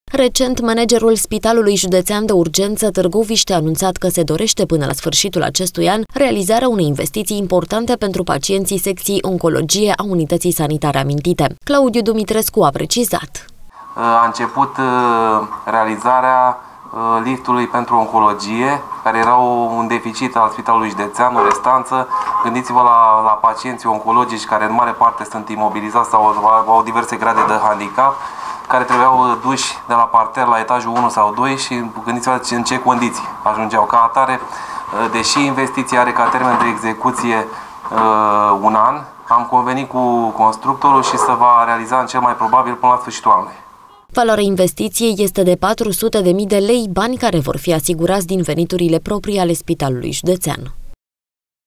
Recent, managerul Spitalului Județean de Urgență Târgoviște a anunțat că se dorește până la sfârșitul acestui an realizarea unei investiții importante pentru pacienții secției oncologie a unității sanitare amintite. Claudiu Dumitrescu a precizat. A început realizarea liftului pentru oncologie, care era un deficit al Spitalului Județean, o restanță. Gândiți-vă la pacienții oncologici care în mare parte sunt imobilizați sau au diverse grade de handicap, care trebuiau duși de la parter la etajul 1 sau 2 și gândiți-vă în ce condiții ajungeau. Ca atare, deși investiția are ca termen de execuție un an, am convenit cu constructorul și se va realiza în cel mai probabil până la sfârșitul anului. Valoarea investiției este de 400.000 de lei, bani care vor fi asigurați din veniturile proprii ale Spitalului Județean.